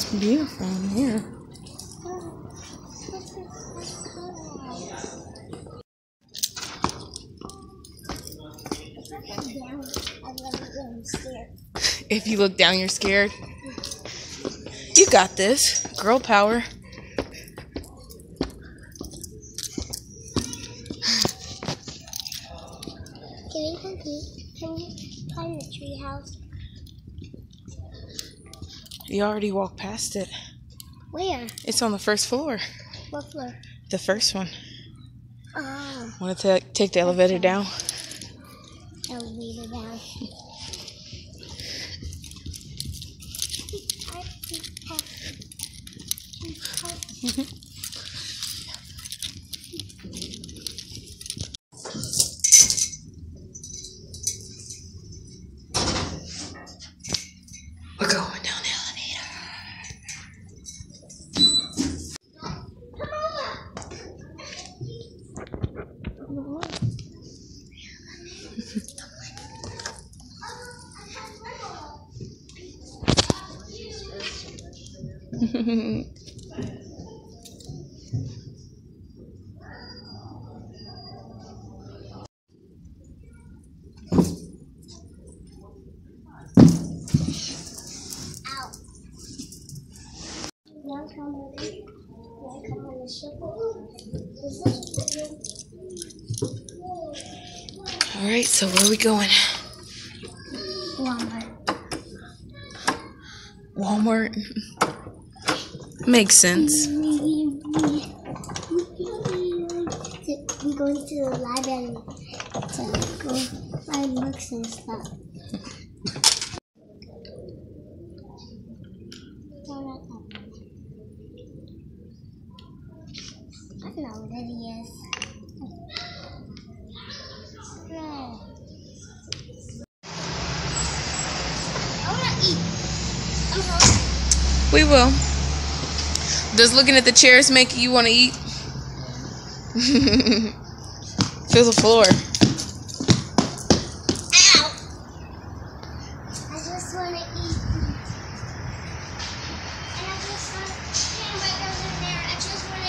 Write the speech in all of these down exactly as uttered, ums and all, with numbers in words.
Beautiful in here. If you look down, you're scared. You got this. Girl power. Can you compete? Can you climb the tree house? You already walked past it. Where? It's on the first floor. What floor? The first one. Oh. Want to take the elevator Okay. down? Elevator down. We're going down the elevator. All right, so where are we going? Walmart. Walmart. Makes sense. We're going to the library to go find books and stuff. I don't know what it is. No. I want to eat. I'm hungry. We will. Does looking at the chairs make you want to eat? Feel the floor. Ow! I just want to eat. And I just want hamburgers in there. I just want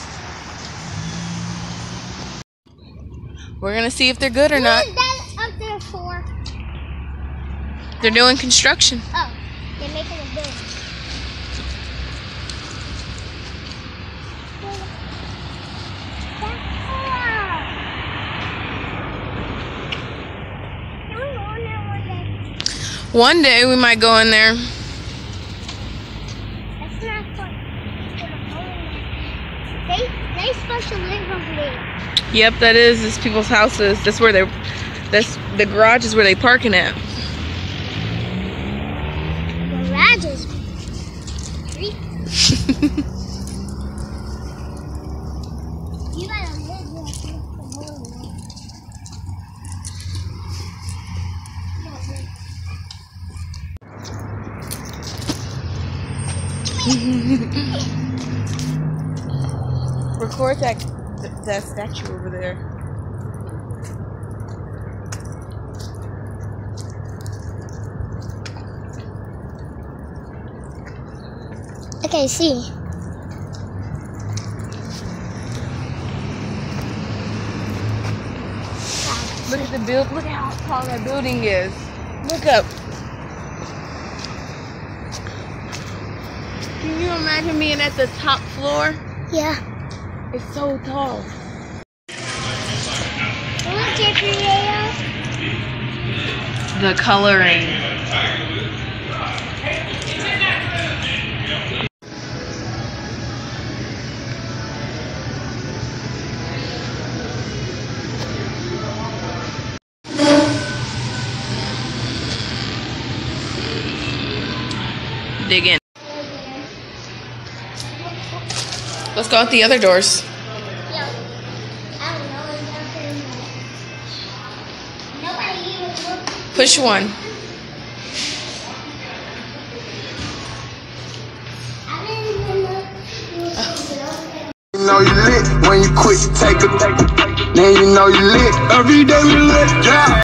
to eat. We're gonna see if they're good or not. What is that up there for? They're doing construction. Oh, they're making a building. One day we might go in there. That's not fun. They they supposed to live over there. Yep, that is. It's people's houses. That's where they're. That's the garage is where they parking at. Garage is creepy. You gotta live there for the morning. Record that that statue over there. Okay, see. Look at the build. Look how tall that building is. Look up. Can you imagine being at the top floor? Yeah. It's so tall. What's your creator? The coloring. Dig in. Let's go out the other doors. Yeah. I don't know. Nobody even looked. Push one. I didn't even look. You know you lit when you quit, you take a, then you know you lit. Every day we lit, yeah.